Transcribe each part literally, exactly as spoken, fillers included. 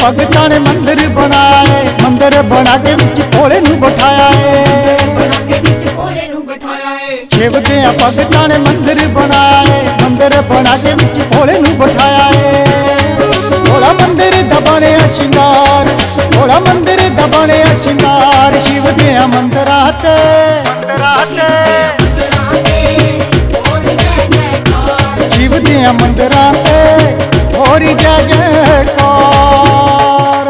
भगतां ने मंदिर बनाए, मंदिर बना के विच भोले नूं बिठाया है। शिव दे भगतां ने मंदिर बनाए, मंदिर बना के विच भोले नूं बिठाया है। भोला मंदिर दा बनिया शिंगार, भोला मंदिर दा बनिया शिंगार, शिव दे मंदिरां ते शिव दे मंदिरां ते होरी जय जयकार।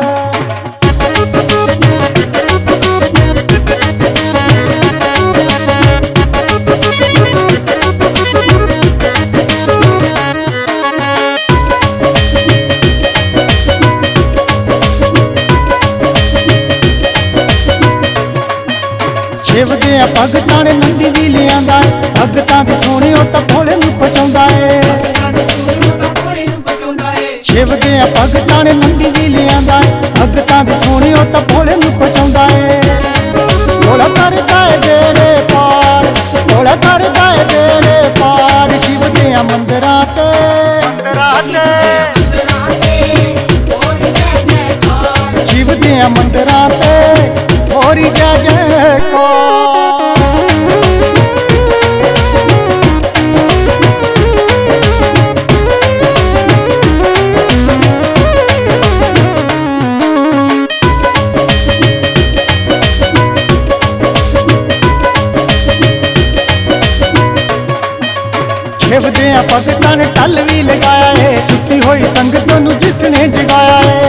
शिव दे भगतां ने नंदी भी लियांदा है, भगतां दे सोने ओ तां भोले नूं पहुंचाउंदा है। शिव दे भगतां ने नंदी भी लियांदा है, भगतां दे सोने ओ तां भोले नूं पहुंचाउंदा है। भोला करदा है बेड़े पार, भोला करदा है बेड़े पार, शिव दे मंदिरां ते शिव दे मंदिरां ते होरी जय जयकार। शिव दे भगतां ने टल भी लगाया है, सुती हुई संगत नूं जिसने जगाया है।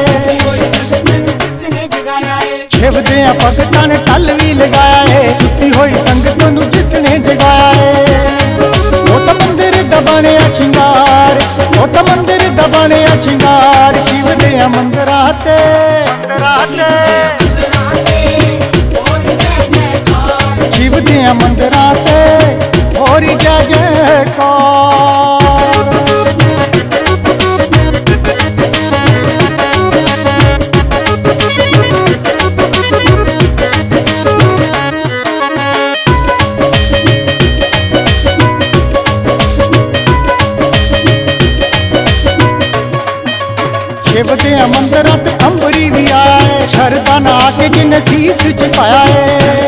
शिव दे भगतां ने टल भी लगाया है, सुती हुई संगत नूं जिसने जगाया है। वो तां मंदिर दा बनिया शिंगार, वो तां मंदिर दा बनिया शिंगार, शिव दे मंदिरां ते शिव दे मंदिरां ते होरी जय जयकार। शिव दे मंदिरां ते अंबरी भी आए, शरदा ना के जिन्हें शीस झुकाया है।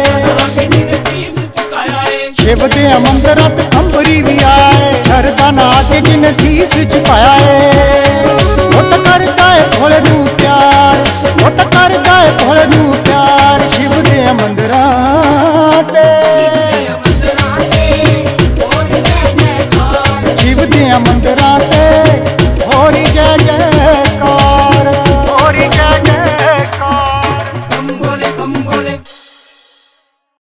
शिव दे मंदिरां ते अंबरी भी आए, शरदा ना के जिन्हें शीस झुकाया है।